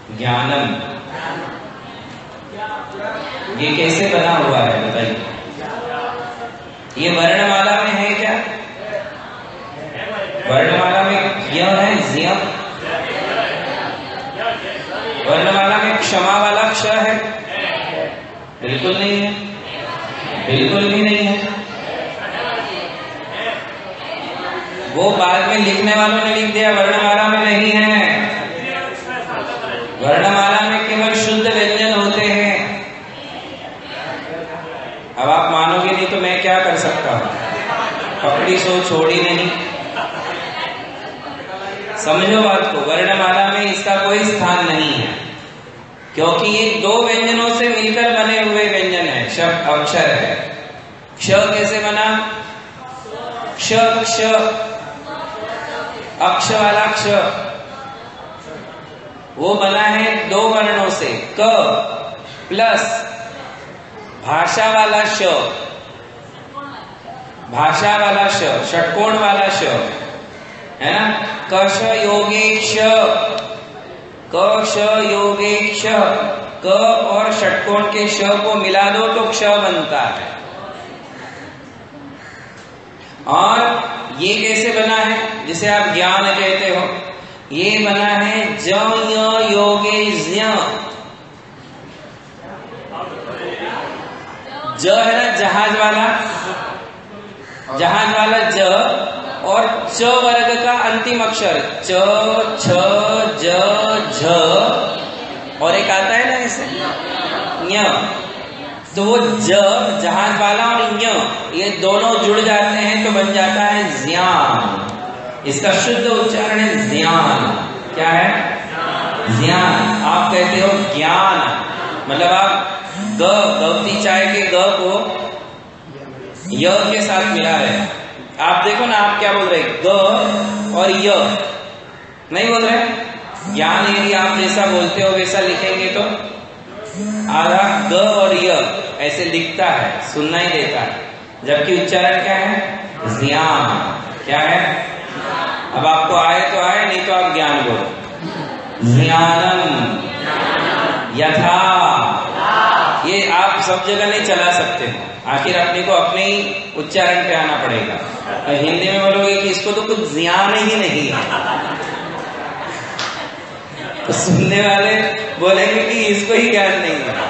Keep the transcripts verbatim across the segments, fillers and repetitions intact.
ज्ञानम, ये कैसे बना हुआ है बताइए? ये वर्णमाला में है क्या? वर्णमाला में य है, ज्ञ। वर्णमाला में क्षमा वाला क्ष है? बिल्कुल नहीं है, बिल्कुल भी नहीं है। वो बाद में लिखने वालों ने लिख दिया, वर्णमाला में नहीं है। वर्णमाला में केवल शुद्ध व्यंजन होते हैं। अब आप मानोगे नहीं तो मैं क्या कर सकता हूं? पकड़ी सो छोड़ी नहीं। समझो बात को, वर्णमाला में इसका कोई स्थान नहीं है, क्योंकि ये दो व्यंजनों से मिलकर बने हुए व्यंजन है। शब्द अक्षर है। क्ष कैसे बना? क्ष क्ष, अक्ष वाला क्ष, वो बना है दो वर्णों से, क प्लस भाषा वाला श, भाषा वाला श, षटकोण वाला श है ना। कश योगेक्ष, कश योगेक्ष, क और षटकोण के श को मिला दो तो क्ष बनता है। और ये कैसे बना है जिसे आप ज्ञान कहते हो? ये बना है ज य योगे ज्ञ। ज है ना जहाज वाला, जहाज वाला ज, और च वर्ग का अंतिम अक्षर च छ ज झ, और एक आता है ना इसे ञ। तो वो ज जहाज वाला और ञ ये दोनों जुड़ जाते हैं तो बन जाता है ज्ञान। इसका शुद्ध उच्चारण है ज्ञान। क्या है? ज्ञान। आप कहते हो ज्ञान, मतलब आप ग, गवती चाय के ग को य के साथ मिला रहे। आप देखो ना, आप क्या बोल रहे? ग और य नहीं बोल रहे। ज्ञान यदि आप जैसा बोलते हो वैसा लिखेंगे तो आधा ग और य ऐसे लिखता है, सुनना ही देता है, जबकि उच्चारण क्या है? ज्ञान। क्या है? अब आपको आए तो आए, नहीं तो आप ज्ञान बोलो। ज्ञानम यथा, ये आप सब जगह नहीं चला सकते, आखिर अपने को अपने ही उच्चारण पे आना पड़ेगा। और हिंदी में बोलोगे कि इसको तो कुछ ज्ञान ही नहीं है, तो सुनने वाले बोलेंगे कि इसको ही ज्ञान नहीं है,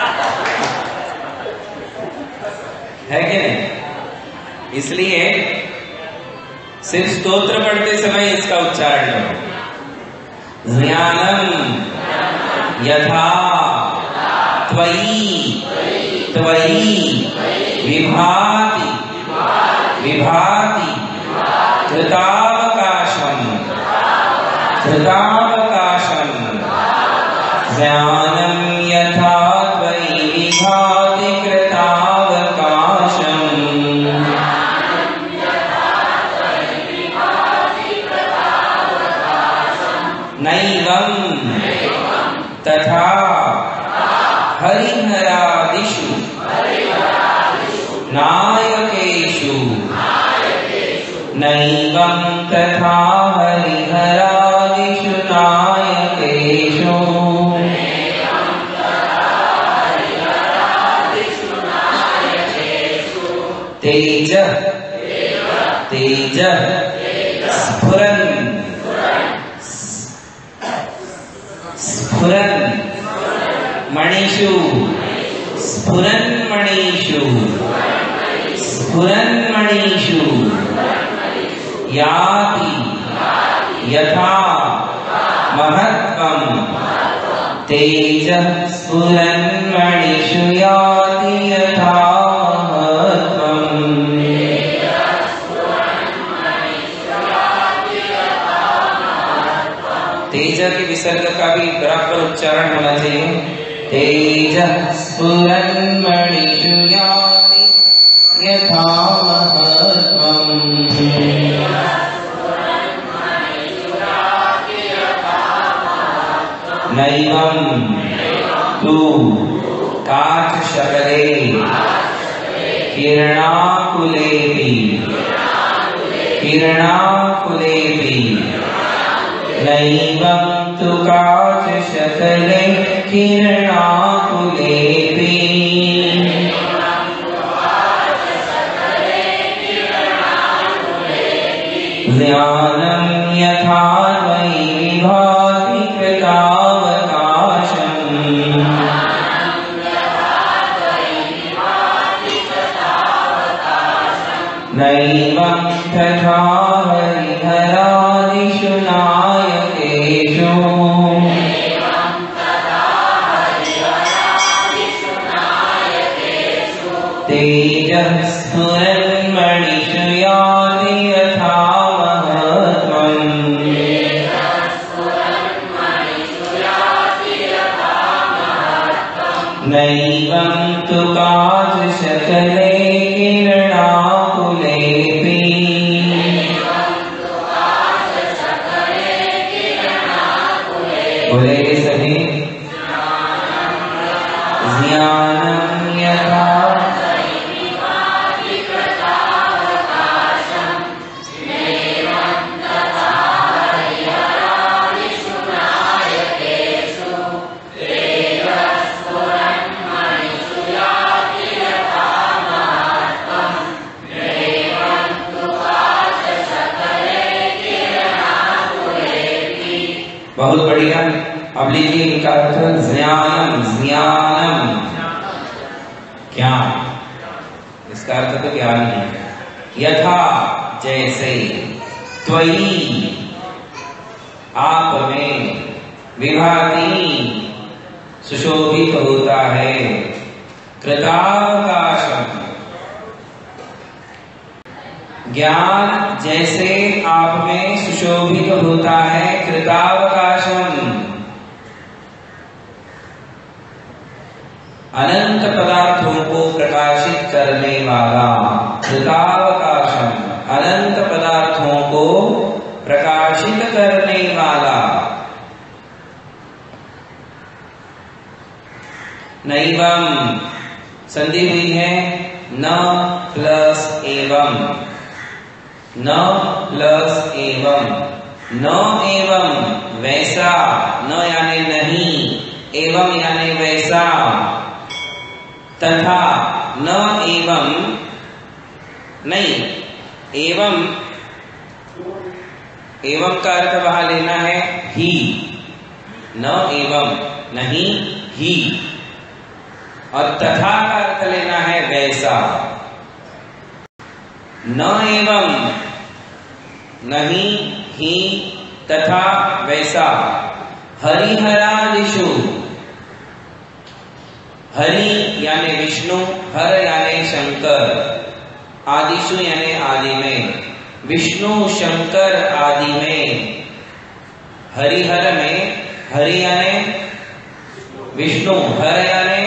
है कि नहीं? इसलिए सिर्फ स्तोत्र पढ़ते समय इसका उच्चारण करो। ज्ञानम यथा त्वयि त्वयि विभाति विभाति कृतावकाशम कृतावकाशम ज्ञानम यथा त्वयि विभाति कृतावकाशम। नैवं तथा हरिहरादिषु नायकेषु नैवं तथा हरिहरादिषु नायकेषु तेज तेज स्फुरन् स्फुरन् मणिषु स्फुरन् मणिषु स्फुरन् मणिषु याति यथा महत्त्वं तेज स्फुरन् मणिषु याति यथा महत्त्वम्। तेज के विसर्ग का भी बराबर उच्चारण होना चाहिए। तेज स्फुरन् मणिषु याति यथा महत्त्वम्। नैवं तु काचशकले किरणाकुलेऽपि किरणाकुलेऽपि नैवं तु काचशकले किरणाकुलेऽपि ज्ञानं यथा त्वयि विभाति कृतावकाशम् नैवं तथा हरिहरादिषु नायकेषु तेजः स्फुरन्मणिषु याति यथा नैवं तु काचशकले किरणाकुलेऽपि बोलेंगे सभी ज्ञानं यथा बहुत बढ़िया। अब लीजिए इनका अर्थ ज्ञानम ज्ञानम ज्ञान, इसका अर्थ तो ज्ञान ही है। यथा जैसे, त्वयि आप में, विभाति सुशोभित होता है, कृतावकाशम ज्ञान जैसे आप में सुशोभित होता है, कृतावकाशम अनंत पदार्थों को प्रकाशित करने वाला, कृतावकाशम अनंत पदार्थों को प्रकाशित करने वाला। नैवं संधि हुई है न प्लस एवं, न प्लस एवं, न एवं वैसा, न यानी नहीं, एवं यानी वैसा, तथा न एवं नहीं, एवं एवं का अर्थ वहां लेना है ही, न एवं नहीं ही, और तथा का अर्थ लेना है वैसा। न एवं नहीं ही तथा वैसा, हरिहरादिषु, हरि यानी विष्णु, हर यानी शंकर, आदिषु यानी आदि में, विष्णु शंकर आदि में, हरिहर में, हरि यानी विष्णु, हर यानी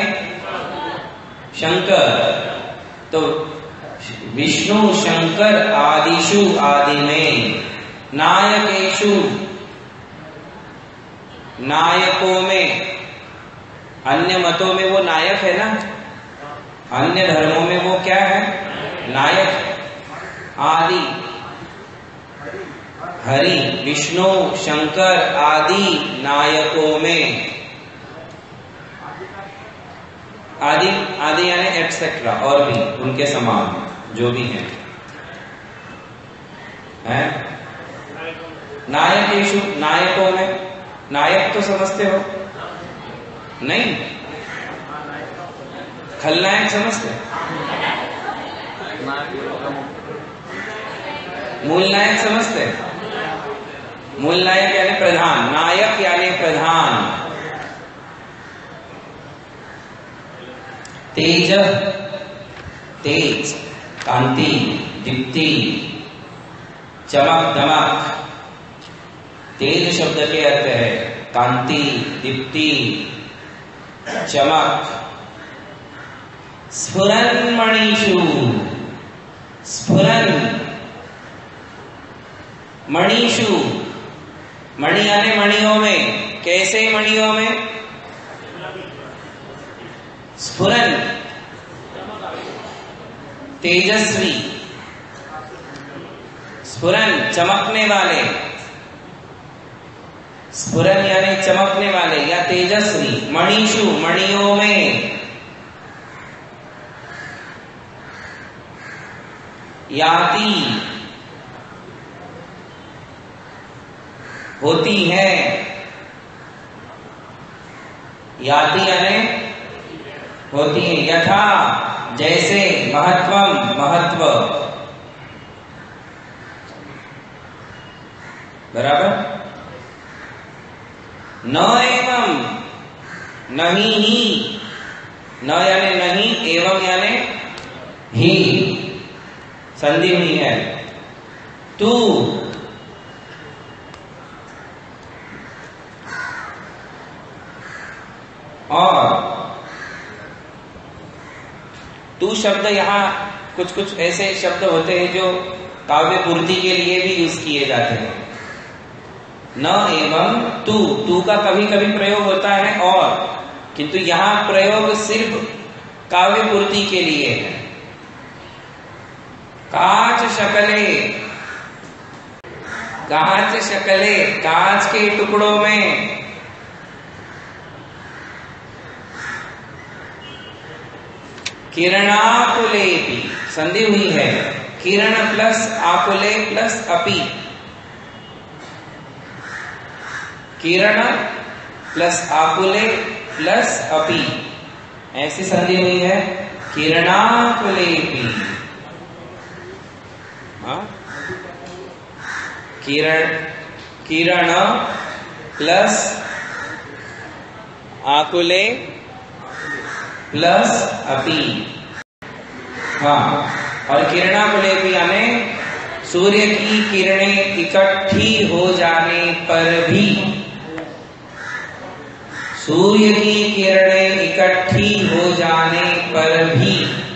शंकर, तो विष्णु शंकर आदिषु आदि में, नायकेषु नायकों में, अन्य मतों में वो नायक है ना, अन्य धर्मों में वो क्या है, नायक। आदि हरि विष्णु शंकर आदि नायकों में, आदि आदि यानी एटसेट्रा, और भी उनके समान जो भी हैं है? नायकेषु नायकों में, नायक तो समझते हो नहीं, खलनायक समझते, मूल नायक समझते, मूल नायक यानी प्रधान, नायक यानी प्रधान। तेज तेज कांति दीप्ति चमक दमक, तेज शब्द के अर्थ है कांति दीप्ति चमक। स्फुरन मणिषु, स्फुरन मणिषु, मणि यानी मणियों में, कैसे मणियों में, स्फुरन तेजस्वी, स्फुरन चमकने वाले, स्फुरन यानी चमकने वाले या तेजस्वी। मणिषु मणियों में। याति होती है। याति यानी होती है। यथा जैसे। महत्वम महत्व। बराबर। न एवं नहीं ही। न यानी नहीं, एवं यानी ही, संधि हुई है। तू और तू शब्द यहां कुछ कुछ ऐसे शब्द होते हैं जो काव्य पूर्ति के लिए भी यूज किए जाते हैं। न एवं तू, तू का कभी कभी प्रयोग होता है और, किंतु यहां प्रयोग सिर्फ काव्य पूर्ति के लिए है। काच शकले। काच शकले, कांच के टुकड़ों में। किरणाकुलेपि, संधि हुई है। किरण प्लस आकुले प्लस अपि। किरण प्लस आकुले प्लस अपि, ऐसी संधि हुई है। किरणाकुलेपि। हाँ, किरण, किरण प्लस आकुले प्लस अपि। हाँ, और किरणाकुलेपि यानी सूर्य की किरणें इकट्ठी हो जाने पर भी। सूर्य की किरणें इकट्ठी हो जाने पर भी।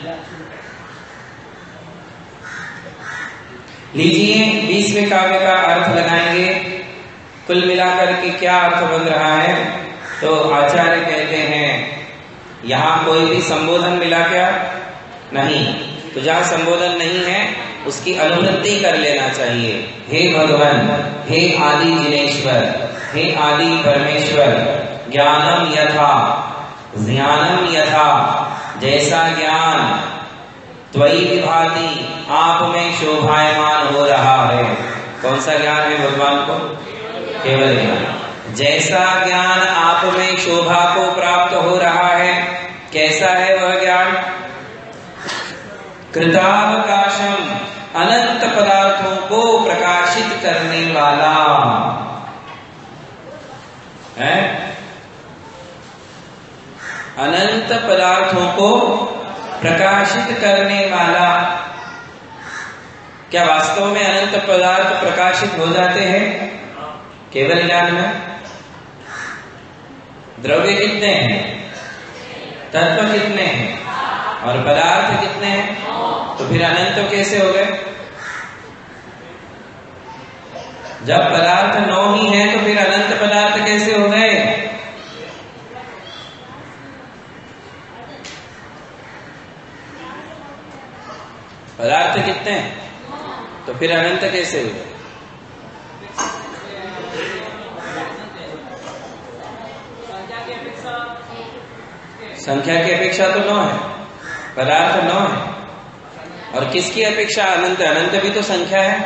लीजिए बीसवें काव्य का अर्थ लगाएंगे। कुल मिलाकर के क्या अर्थ बन रहा है? तो आचार्य कहते हैं यहां कोई भी संबोधन मिला क्या? नहीं। तो जहां संबोधन नहीं है उसकी अनुवृत्ति कर लेना चाहिए। हे भगवान, हे आदि जिनेश्वर, हे आदि परमेश्वर, ज्ञानम यथा, ज्ञानम यथा, जैसा ज्ञान त्वयि विभाति, आप में शोभायमान हो रहा है। कौन सा ज्ञान है भगवान को? केवल ज्ञान। जैसा ज्ञान आप में शोभा को प्राप्त हो रहा है, कैसा है वह ज्ञान? कृतावकाशम, अनंत पदार्थों को प्रकाशित करने वाला है। अनंत पदार्थों को प्रकाशित करने वाला। क्या वास्तव में अनंत पदार्थ प्रकाशित हो जाते हैं केवल ज्ञान में? द्रव्य कितने हैं? तत्व कितने हैं? और पदार्थ कितने हैं? तो फिर अनंत कैसे हो गए? जब पदार्थ नौ ही है तो फिर अनंत पदार्थ कैसे हो गए? पदार्थ कितने हैं तो फिर अनंत कैसे हुए? संख्या की अपेक्षा तो नौ है, पदार्थ नौ है। और किसकी अपेक्षा अनंत? अनंत भी तो संख्या है।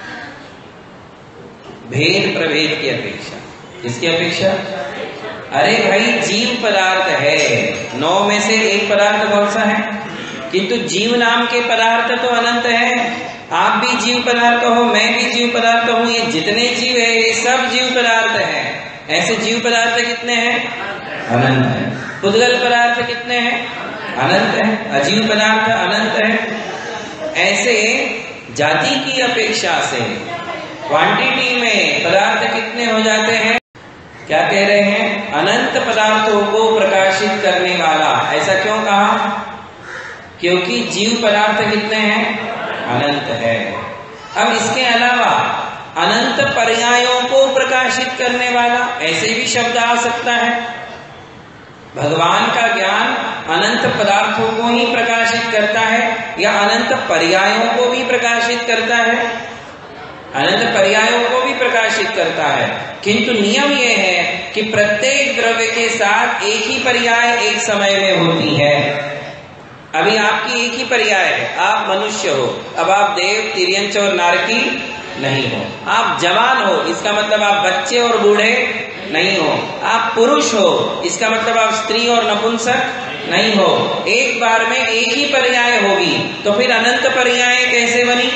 भेद प्रभेद की अपेक्षा। किसकी अपेक्षा? अरे भाई जीव पदार्थ है, नौ में से एक पदार्थ कौन सा है? किंतु जीव नाम के पदार्थ तो अनंत है। आप भी जीव पदार्थ हो, मैं भी जीव पदार्थ हूं। ये जितने जीव है ये सब जीव पदार्थ है। ऐसे जीव पदार्थ कितने हैं? अनंत है। पुद्गल पदार्थ कितने हैं? अनंत है। अजीव पदार्थ अनंत है। ऐसे जाति की अपेक्षा से क्वांटिटी में पदार्थ कितने हो जाते हैं? क्या कह रहे हैं? अनंत पदार्थों को प्रकाशित करने वाला। ऐसा क्यों कहा? क्योंकि जीव पदार्थ कितने हैं? अनंत है। अब इसके अलावा अनंत पर्यायों को प्रकाशित करने वाला, ऐसे भी शब्द आ सकता है। भगवान का ज्ञान अनंत पदार्थों को ही प्रकाशित करता है या अनंत पर्यायों को भी प्रकाशित करता है? अनंत पर्यायों को भी प्रकाशित करता है, किंतु नियम यह है कि प्रत्येक द्रव्य के साथ एक ही पर्याय एक समय में होती है। अभी आपकी एक ही पर्याय है, आप मनुष्य हो, अब आप देव, तिर्यंच और नारकी नहीं हो। आप जवान हो, इसका मतलब आप बच्चे और बूढ़े नहीं हो। आप पुरुष हो, इसका मतलब आप स्त्री और नपुंसक नहीं हो। एक बार में एक ही पर्याय होगी, तो फिर अनंत पर्याय कैसे बनी?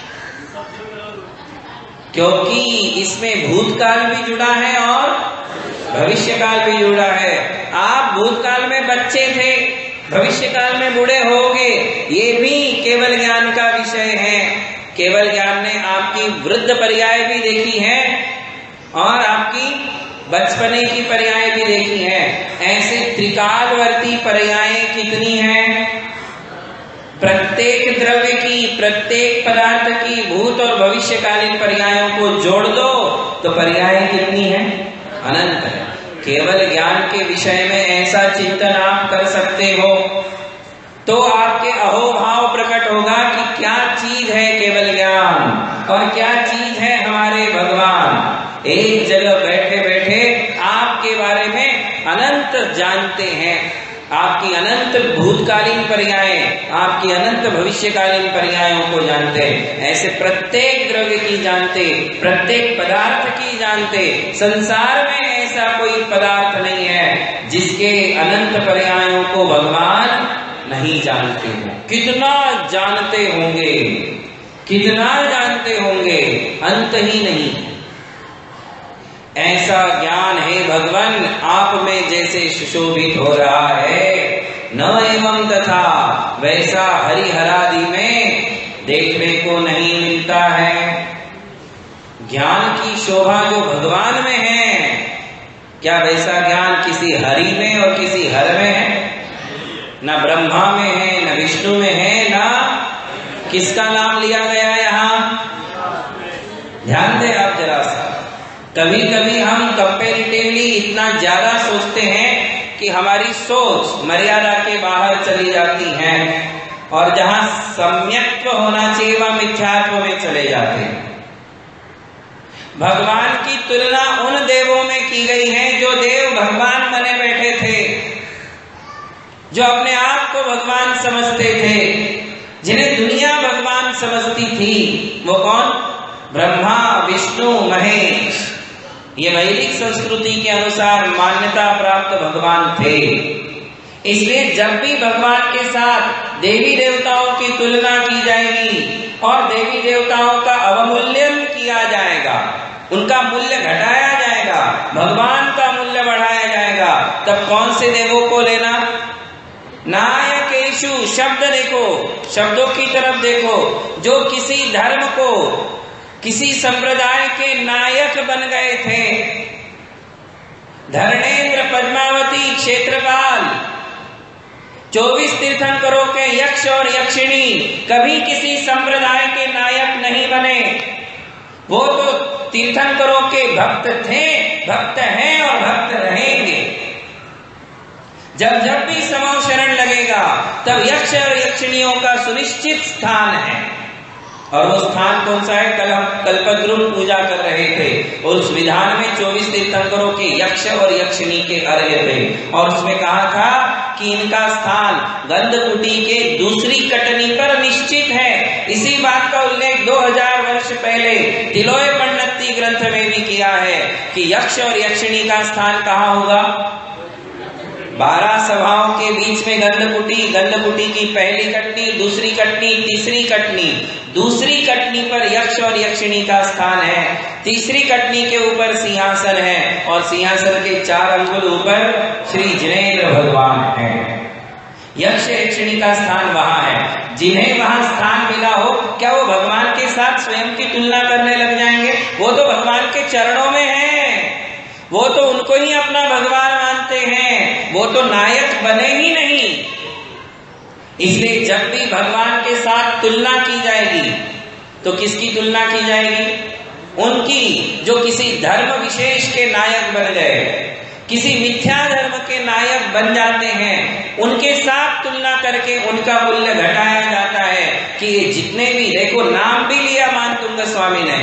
क्योंकि इसमें भूतकाल भी जुड़ा है और भविष्यकाल भी जुड़ा है। आप भूतकाल में बच्चे थे, भविष्यकाल में बूढ़े होगे, ये भी केवल ज्ञान का विषय है। केवल ज्ञान ने आपकी वृद्ध पर्याय भी देखी है और आपकी बचपने की पर्याय भी देखी है। ऐसे त्रिकालवर्ती पर्याय कितनी हैं? प्रत्येक द्रव्य की, प्रत्येक पदार्थ की भूत और भविष्यकालीन पर्यायों को जोड़ दो तो पर्याय कितनी है? अनंत है। केवल ज्ञान के विषय में ऐसा चिंतन आप कर सकते हो तो आपके अहोभाव प्रकट होगा कि क्या चीज है केवल ज्ञान और क्या चीज है हमारे भगवान। एक जगह बैठे बैठे आपके बारे में अनंत जानते हैं, आपकी अनंत भूतकालीन पर्याय, आपकी अनंत भविष्यकालीन पर्यायों को जानते हैं। ऐसे प्रत्येक द्रव्य की जानते, प्रत्येक पदार्थ की जानते। संसार में ऐसा कोई पदार्थ नहीं है जिसके अनंत पर्यायों को भगवान नहीं जानते हो। कितना जानते होंगे, कितना जानते होंगे, अंत ही नहीं। ऐसा ज्ञान है भगवान आप में जैसे सुशोभित हो रहा है, न एवं तथा वैसा हरिहरादि में देखने को नहीं मिलता है। ज्ञान की शोभा जो भगवान में है, क्या वैसा ज्ञान किसी हरि में और किसी हर में है? न ब्रह्मा में है, न विष्णु में है, न किसका नाम लिया गया यहाँ? ध्यान दे आप जरा सा। कभी कभी हम कंपेरिटिवली इतना ज्यादा सोचते हैं कि हमारी सोच मर्यादा के बाहर चली जाती है और जहां सम्यक्त्व होना चाहिए वह मिथ्यात्व में चले जाते हैं। भगवान की तुलना उन देवों में की गई है जो देव भगवान बने बैठे थे, जो अपने आप को भगवान समझते थे, जिन्हें दुनिया भगवान समझती थी। वो कौन? ब्रह्मा, विष्णु, महेश। ये वैदिक संस्कृति के अनुसार मान्यता प्राप्त भगवान थे। इसलिए जब भी भगवान के साथ देवी देवताओं की तुलना की जाएगी और देवी देवताओं का अवमूल्यन किया जाएगा, उनका मूल्य घटाया जाएगा, भगवान का मूल्य बढ़ाया जाएगा, तब कौन से देवों को लेना? नायकेशु शब्द देखो, शब्दों की तरफ देखो। जो किसी धर्म को, किसी संप्रदाय के नायक बन गए थे। धर्मेंद्र, पद्मावती, क्षेत्रपाल, चौबीस तीर्थंकरों के यक्ष और यक्षिणी कभी किसी संप्रदाय के नायक नहीं बने। वो तो तीर्थंकरों के भक्त थे, भक्त हैं और भक्त रहेंगे। जब जब भी समो शरण लगेगा तब यक्ष और यक्षिणियों का सुनिश्चित स्थान है। और वो स्थान कौन सा है? कल हम कल्पद्रुम पूजा कर रहे थे और उस विधान में चौबीस तीर्थंकरों के यक्ष और यक्षिणी के अर्घ्य थे और उसमें कहा था कि इनका स्थान गंधकुटी के दूसरी कटनी पर निश्चित है। इसी बात का उल्लेख दो हज़ार वर्ष पहले तिलोय पंडिती ग्रंथ में भी किया है कि यक्ष और यक्षिणी का स्थान कहाँ होगा? बारह सभाओं के बीच में गंधकुटी, गंधकुटी की पहली कटनी, दूसरी कटनी, तीसरी कटनी। दूसरी कटनी पर यक्ष और यक्षिणी का स्थान है, तीसरी कटनी के ऊपर सिंहासन है और सिंहासन के चार अंगुल ऊपर श्री जिनेन्द्र भगवान है। यक्ष यक्षिणी का स्थान वहां है। जिन्हें वहां स्थान मिला हो, क्या वो भगवान के साथ स्वयं की तुलना करने लग जाएंगे? वो तो भगवान के चरणों में है, वो तो उनको ही अपना भगवान मानते हैं, वो तो नायक बने ही नहीं। इसलिए जब भी भगवान के साथ तुलना की जाएगी तो किसकी तुलना की जाएगी? उनकी जो किसी धर्म विशेष के नायक बन गए, किसी मिथ्या धर्म के नायक बन जाते हैं, उनके साथ तुलना करके उनका मूल्य घटाया जाता है कि ये जितने भी, देखो नाम भी लिया मानतुंग स्वामी ने,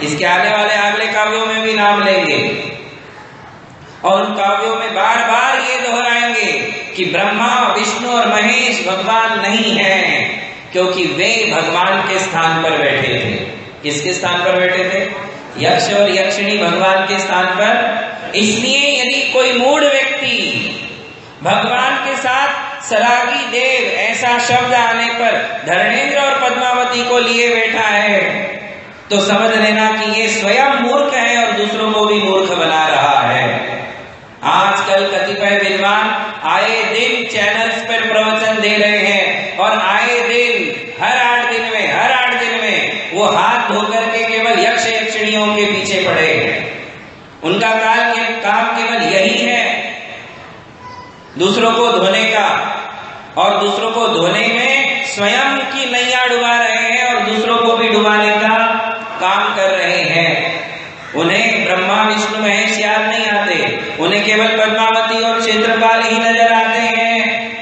इसके आने वाले अगले काव्यों में भी नाम लेंगे और उन काव्यों में बार बार ये दोहराएंगे कि ब्रह्मा विष्णु और महेश भगवान नहीं है, क्योंकि वे भगवान के स्थान पर बैठे थे। किसके स्थान पर बैठे थे? यक्ष और यक्षिणी भगवान के स्थान पर। इसलिए यदि कोई मूढ़ व्यक्ति भगवान के साथ सरागी देव ऐसा शब्द आने पर धर्मेंद्र और पद्मावती को लिए बैठा है, तो समझ लेना कि ये स्वयं मूर्ख है और दूसरों को भी मूर्ख बना रहा है। आजकल कतिपय विद्वान आए दिन चैनल्स पर प्रवचन दे रहे हैं और आए दिन हर आठ दिन में हर आठ दिन में वो हाथ धोकर के केवल यक्ष यक्षिणियों के पीछे पड़े हैं। उनका काल के काम केवल यही है, दूसरों को धोने का, और दूसरों को धोने में स्वयं की नैया डुबा रहे हैं और दूसरों को भी डुबाने का काम कर रहे हैं। उन्हें ब्रह्मा विष्णु महेश याद नहीं आते, उन्हें केवल पद्मावती और क्षेत्रपाल ही नजर आते हैं,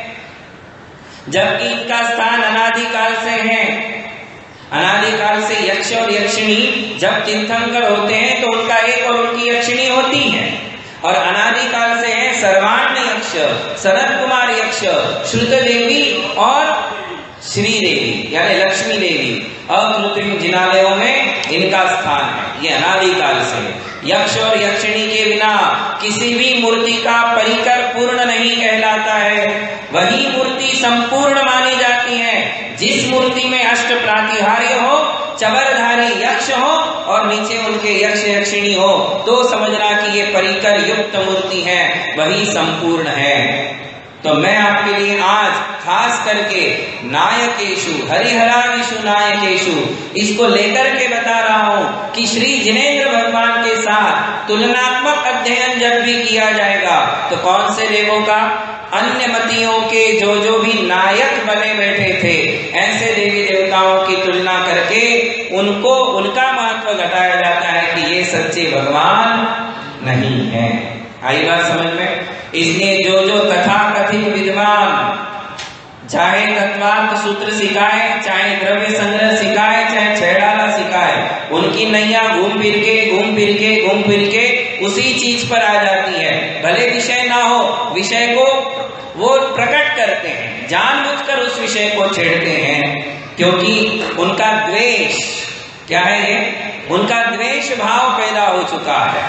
जबकि इनका स्थान अनादिकाल से है। अनादिकाल से यक्ष और यक्षिणी जब तीर्थंकर होते हैं तो उनका एक और उनकी यक्षिणी होती है, और अनादिकाल से है सर्वान्न यक्ष, सनत कुमार यक्ष, श्रुत देवी और श्री देवी यानी लक्ष्मी देवी। अकृत्रिम जिनालयों में इनका स्थान है, ये अनादिकाल से। यक्ष और यक्षिणी के बिना किसी भी मूर्ति का परिकर पूर्ण नहीं कहलाता है। वही मूर्ति संपूर्ण मानी जाती है जिस मूर्ति में अष्ट प्रातिहार्य हो, चबरधारी यक्ष हो और नीचे उनके यक्ष यक्षिणी हो, तो समझना कि ये परिकर युक्त मूर्ति है, वही संपूर्ण है। तो मैं आपके लिए आज खास करके नायकेशु हरिहरानिषु नायकेशु इसको लेकर के बता रहा हूं कि श्री जिनेंद्र भगवान के साथ तुलनात्मक अध्ययन जब भी किया जाएगा तो कौन से देवों का? अन्य मतियों के जो जो भी नायक बने बैठे थे, ऐसे देवी देवताओं की तुलना करके उनको उनका महत्व घटाया जाता है कि ये सच्चे भगवान नहीं है। आई बात समझ में? इसलिए जो जो तथाकथित विद्वान चाहे तत्वार्थ सूत्र सिखाए, चाहे द्रव्य संग्रह सिखाए, चाहे छेड़ाला सिखाए, उनकी नैया घूम फिर के घूम फिर के घूम फिर के उसी चीज पर आ जाती है। भले विषय ना हो, विषय को वो प्रकट करते हैं, जानबूझकर उस विषय को छेड़ते हैं, क्योंकि उनका द्वेष क्या है? ये उनका द्वेष भाव पैदा हो चुका है।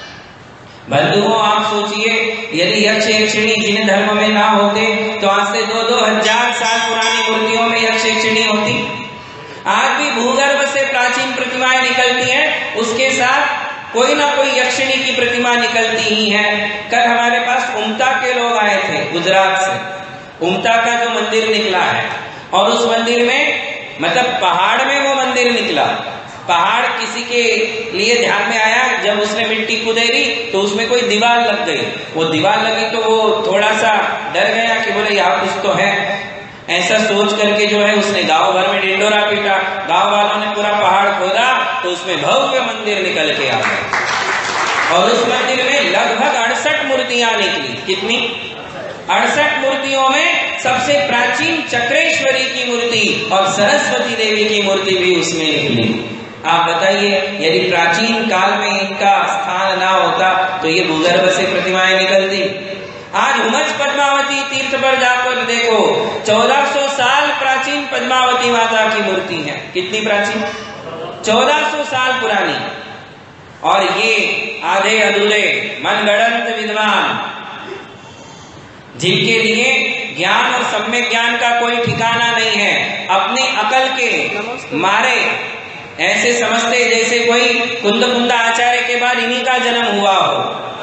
बंधुओं, आप सोचिए यदि यक्ष यक्षिणी जिन धर्म में ना होते तो आज से दो दो हजार साल पुरानी मूर्तियों में यक्ष यक्षिणी होती। आज भी भूगर्भ से प्राचीन प्रतिमाएं निकलती हैं, उसके साथ कोई ना कोई यक्षिणी की प्रतिमा निकलती ही है। कल हमारे पास उमता के लोग आए थे गुजरात से। उमता का जो मंदिर निकला है, और उस मंदिर में मतलब पहाड़ में वो मंदिर निकला। पहाड़ किसी के लिए ध्यान में आया, जब उसने मिट्टी कुदेरी तो उसमें कोई दीवार लग गई। वो दीवार लगी तो वो थोड़ा सा डर गया कि बोले यहाँ कुछ तो है। ऐसा सोच करके जो है उसने गांव भर में डिंडोरा पीटा। गांव वालों ने पूरा पहाड़ खोदा तो उसमें भव्य मंदिर निकल के आ गए, और उस मंदिर में लगभग अड़सठ मूर्तियां निकली। कितनी? अड़सठ मूर्तियों में सबसे प्राचीन चक्रेश्वरी की मूर्ति और सरस्वती देवी की मूर्ति भी उसमें निकली। आप बताइए, यदि प्राचीन काल में इनका स्थान ना होता तो ये भूगर्भ से प्रतिमाएं निकलती। आज उमच पद्मावती तीर्थ पर जाकर देखो, चौदह सौ साल प्राचीन पद्मावती माता की मूर्ति है। कितनी प्राचीन? चौदह सौ साल पुरानी। और ये आधे अधूरे मनगढ़ंत विद्वान जिनके लिए ज्ञान और सम्यक ज्ञान का कोई ठिकाना नहीं है, अपने अकल के मारे ऐसे समझते जैसे कोई कुंद कुंदा आचार्य के बाद इन्हीं का जन्म हुआ हो।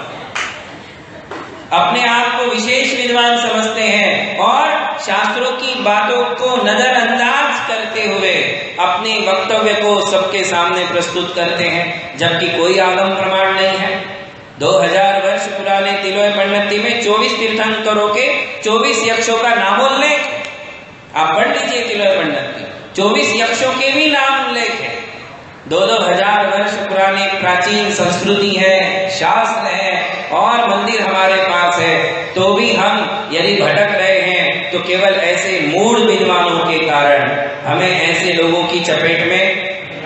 अपने आप को विशेष विद्वान समझते हैं और शास्त्रों की बातों को नजरअंदाज करते हुए अपने वक्तव्य को सबके सामने प्रस्तुत करते हैं, जबकि कोई आगम प्रमाण नहीं है। दो हजार वर्ष पुराने तिलोय पंडिती में चौबीस तीर्थंकरों के चौबीस यक्षों का नामोल्लेख आप पढ़ लीजिए। तिलोय पंडिती चौबीस यक्षों के भी नाम उल्लेख है। दो दो हजार वर्ष पुरानी प्राचीन संस्कृति है, शास्त्र है और मंदिर हमारे पास है, तो भी हम यदि भटक रहे हैं तो केवल ऐसे मूढ़ विद्वानों के कारण। हमें ऐसे लोगों की चपेट में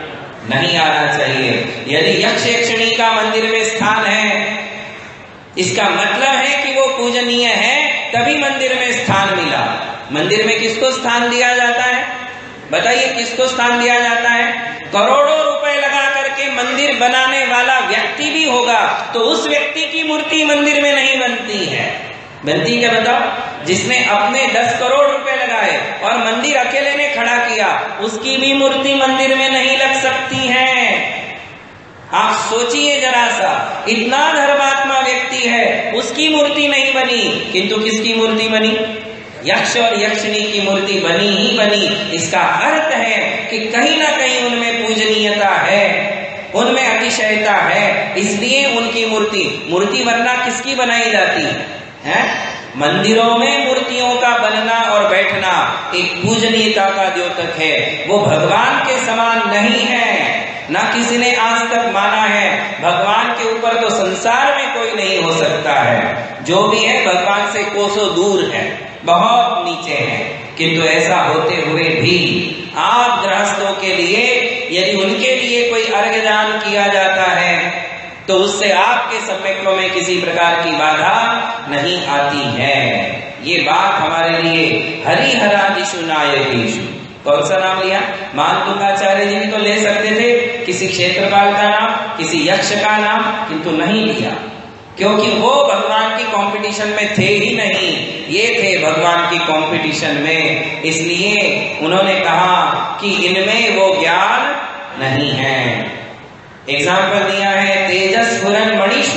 नहीं आना चाहिए। यदि यक्ष यक्षिणी का मंदिर में स्थान है, इसका मतलब है कि वो पूजनीय है, तभी मंदिर में स्थान मिला। मंदिर में किसको स्थान दिया जाता है? बताइए, किसको स्थान दिया जाता है? करोड़ों रुपए लगा करके मंदिर बनाने वाला व्यक्ति भी होगा तो उस व्यक्ति की मूर्ति मंदिर में नहीं बनती है। बनती क्या बताओ? जिसने अपने दस करोड़ रुपए लगाए और मंदिर अकेले ने खड़ा किया, उसकी भी मूर्ति मंदिर में नहीं लग सकती है। आप सोचिए जरा सा, इतना धर्मात्मा व्यक्ति है, उसकी मूर्ति नहीं बनी, किंतु किसकी मूर्ति बनी? यक्ष और यक्षिणी की मूर्ति बनी ही बनी। इसका अर्थ है कि कहीं ना कहीं उनमें पूजनीयता है, उनमें अतिशयता है, इसलिए उनकी मूर्ति मूर्ति बनना किसकी बनाई जाती है? मंदिरों में मूर्तियों का बनना और बैठना एक पूजनीयता का द्योतक है। वो भगवान के समान नहीं है, ना किसी ने आज तक माना है। भगवान के ऊपर तो संसार में कोई नहीं हो सकता है। जो भी है भगवान से कोसों दूर है, बहुत नीचे है। किंतु ऐसा होते हुए भी आप गृहस्थों के लिए यदि उनके लिए कोई अर्घ्यदान किया जाता है तो उससे आपके सम्यकों में किसी प्रकार की बाधा नहीं आती है। ये बात हमारे लिए हरिहरादिषु नायकेषु, कौन सा नाम लिया? मानतुंगाचार्य जी भी तो ले सकते थे किसी क्षेत्रपाल का नाम, किसी यक्ष का नाम, किंतु नहीं लिया, क्योंकि वो भगवान की कंपटीशन में थे ही नहीं, ये थे भगवान की कंपटीशन में। इसलिए उन्होंने कहा कि इनमें वो ज्ञान नहीं है। एग्जाम्पल दिया है तेजस्फुरन मणिषु,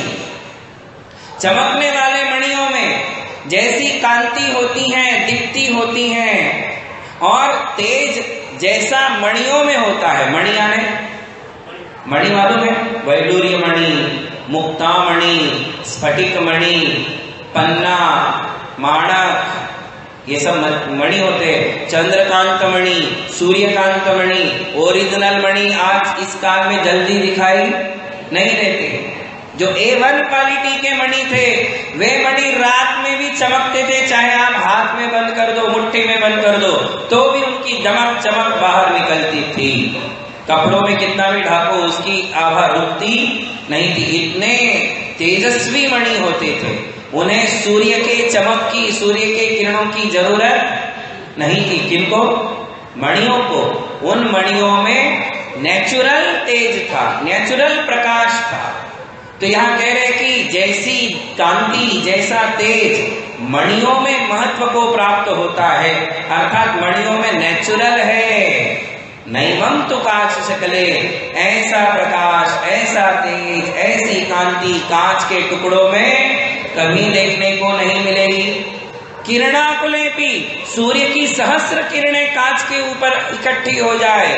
चमकने वाले मणियों में जैसी कांति होती है, दीप्ति होती है, और तेज जैसा मणियों में होता है। मणि यानी मणि मालूम है? वैडूर्य मणि, मुक्तामणि, स्फटिक मणि, पन्ना, माणक, ये सब मणि होते। चंद्रकांत मणि, सूर्यकांत मणि, ओरिजिनल मणि आज इस काल में जल्दी दिखाई नहीं देते। जो ए वन क्वालिटी के मणि थे वे मणि रात में भी चमकते थे, चाहे आप हाथ में बंद कर दो, मुट्ठी में बंद कर दो, तो भी उनकी दमक चमक बाहर निकलती थी। कपड़ों में कितना भी ढाको उसकी आभा रुकती नहीं थी। इतने तेजस्वी मणि होते थे, उन्हें सूर्य के चमक की, सूर्य के किरणों की जरूरत नहीं थी। किनको? मणियों को। उन मणियों में नेचुरल तेज था, नेचुरल प्रकाश था। तो यहाँ कह रहे कि जैसी कांति, जैसा तेज मणियों में महत्व को प्राप्त होता है, अर्थात मणियों में नेचुरल है। नैवं तु कांच शकले, ऐसा प्रकाश, ऐसा तेज, ऐसी कांति कांच के टुकड़ों में कभी देखने को नहीं मिलेगी। किरणाकुलेपि, सूर्य की सहस्र किरणें कांच के ऊपर इकट्ठी हो जाए,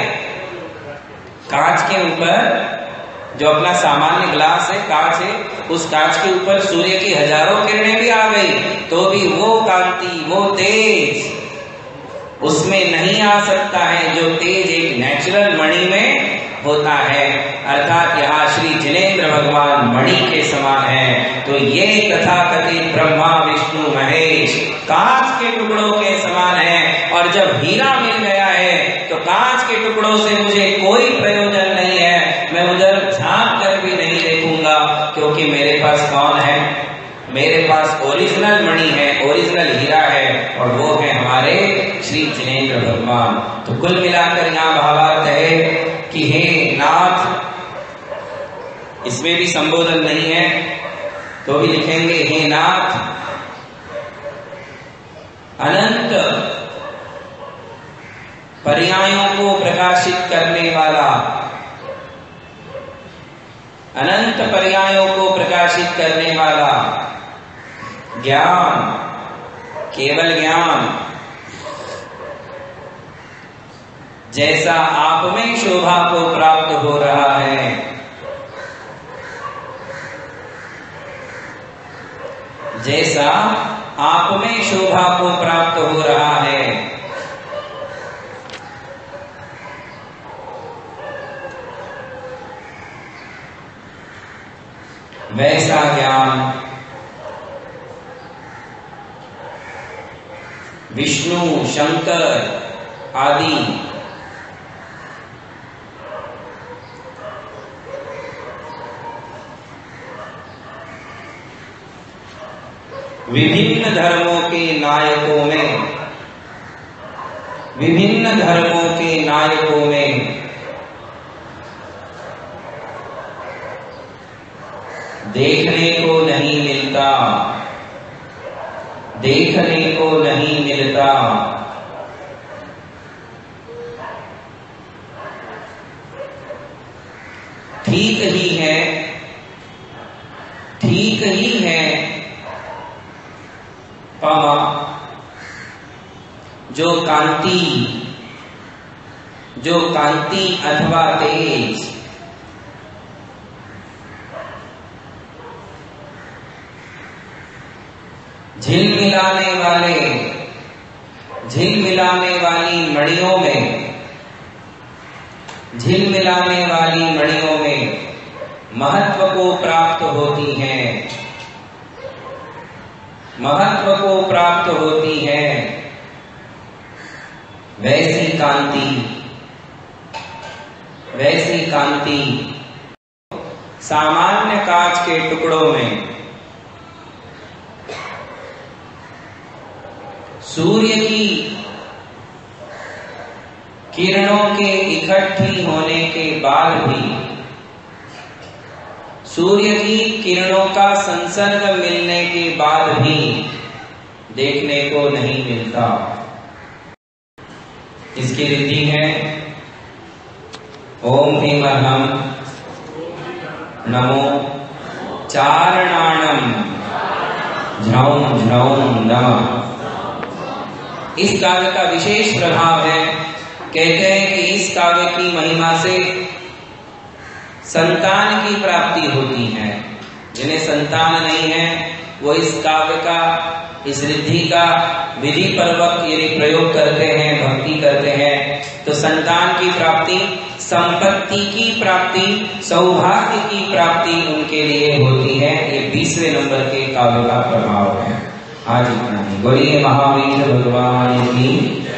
कांच के ऊपर जो अपना सामान्य ग्लास है, कांच है, उस कांच के ऊपर सूर्य की हजारों किरणें भी आ गई तो भी वो कांति, वो तेज उसमें नहीं आ सकता है जो तेज एक नेचुरल मणि में होता है। अर्थात यहाँ श्री जिनेंद्र भगवान मणि के समान है। तो ये तथाकथित ब्रह्मा विष्णु महेश कांच के टुकड़ों के समान है। और जब हीरा मिल गया है तो कांच के टुकड़ों से मुझे कोई प्रयोजन नहीं है, मैं उधर झांक कर भी नहीं देखूंगा, क्योंकि मेरे पास कौन है? मेरे पास ओरिजिनल मणि है, ओरिजिनल हीरा है, और वो है हमारे श्री जिनेंद्र भगवान। तो कुल मिलाकर यहाँ भावार्थ है कि हे नाथ, इसमें भी संबोधन नहीं है तो भी लिखेंगे हे नाथ, अनंत पर्यायों को प्रकाशित करने वाला, अनंत पर्यायों को प्रकाशित करने वाला ज्ञान, केवल ज्ञान जैसा आप में शोभा को प्राप्त हो रहा है, जैसा आप में शोभा को प्राप्त हो रहा है, वैसा ज्ञान विष्णु, शंकर आदि विभिन्न धर्मों के नायकों में विभिन्न धर्मों के नायकों में देखने को नहीं मिलता देखने को नहीं मिलता ठीक ही है ठीक ही है पावा जो कांति जो कांति अथवा तेज झिलमिलाने वाले झिलमिलाने वाली मणियों में झिलमिलाने वाली मणियों में महत्व को प्राप्त होती हैं महत्व को प्राप्त होती है वैसी कांति वैसी कांति सामान्य कांच के टुकड़ों में सूर्य की किरणों के इकट्ठी होने के बाद भी सूर्य की किरणों का संसर्ग मिलने के बाद भी देखने को नहीं मिलता। इसकी रीति है ओम भीमहम नमो चारणाणम झ्रौं झ्रौं नमः। इस काव्य का विशेष प्रभाव है, कहते हैं कि इस काव्य की महिमा से संतान की प्राप्ति होती है। जिन्हें संतान नहीं है वो इस काव्य का इस रिद्धि का विधि पूर्वक यदि प्रयोग करते हैं भक्ति करते हैं तो संतान की प्राप्ति संपत्ति की प्राप्ति सौभाग्य की प्राप्ति उनके लिए होती है। ये बीसवें नंबर के काव्य का प्रभाव है। आज इतना ही। बोलिए महावीर भगवान की